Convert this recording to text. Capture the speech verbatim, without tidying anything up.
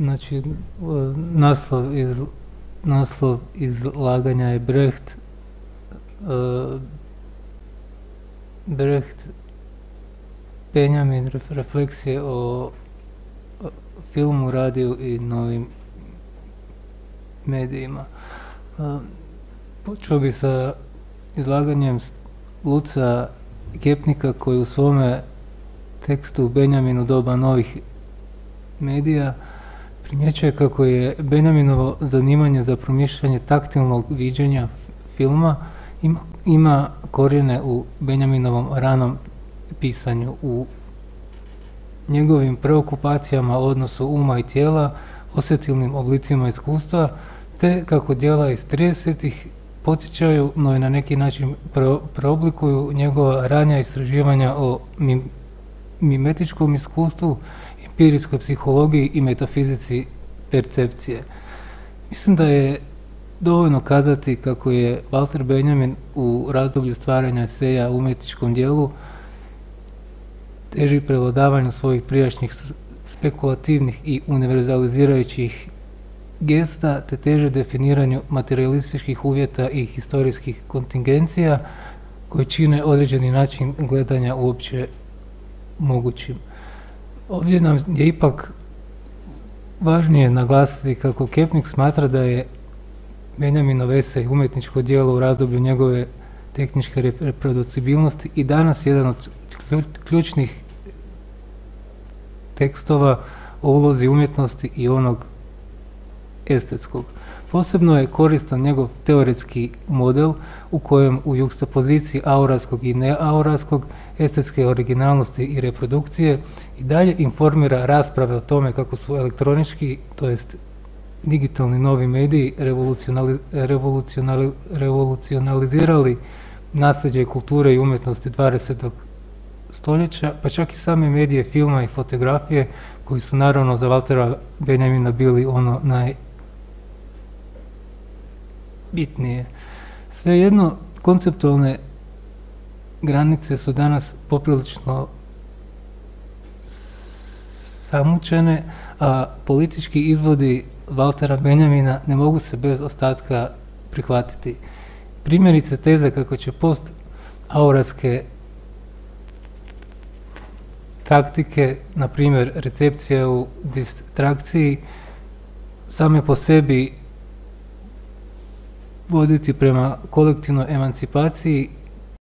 znači, naslov, iz, naslov izlaganja je Brecht, uh, Brecht, Benjamin, refleksije o, o filmu, radiju i novim medijima. Uh, počeo bi sa izlaganjem Luca Kepnika koji u svome tekstu Benjaminu doba novih medija primjećuje kako je Benjaminovo zanimanje za promišljanje taktilnog viđenja filma ima, ima korijene u Benjaminovom ranom pisanju, u njegovim preokupacijama o odnosu uma i tijela, osjetilnim oblicima iskustva, te kako djela iz tridesetih podsjećaju, no i na neki način pro, preoblikuju njegova ranja istraživanja o mim, mimetičkom iskustvu, empirijskoj psihologiji i metafizici percepcije. Mislim da je dovoljno kazati kako je Walter Benjamin u razdoblju stvaranja eseja u umjetničkom dijelu teži prevladavanju svojih prijašnjih spekulativnih i univerzalizirajućih gesta, te teže definiranju materialističkih uvjeta i historijskih kontingencija koji čine određeni način gledanja uopće mogućim. Ovdje nam je ipak važnije naglasiti kako Kepnik smatra da je Benjaminov esej umjetničko djelo u razdoblju njegove tehničke reproducibilnosti i danas jedan od ključnih tekstova o ulozi umjetnosti i onog estetskog. Posebno je koristan njegov teoretski model u kojem u jukstapoziciji auraskog i neauraskog, estetske originalnosti i reprodukcije i dalje informira rasprave o tome kako su elektronički, to jest digitalni novi mediji revolucionali, revolucionali, revolucionalizirali nasljeđe kulture i umjetnosti dvadesetog stoljeća, pa čak i same medije filma i fotografije koji su naravno za Waltera Benjamina bili ono najbitnije. Svejedno, konceptualne granice su danas poprilično samučene, a politički izvodi Waltera Benjamina ne mogu se bez ostatka prihvatiti. Primjerice teze kako će post-auraske taktike, na primjer recepcija u distrakciji, same po sebi voditi prema kolektivnoj emancipaciji